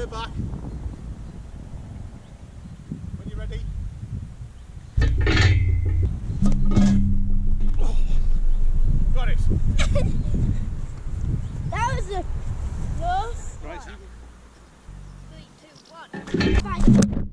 back. When you're ready. Oh, got it. That was a close. Right. One. 3, 2, 1. 5.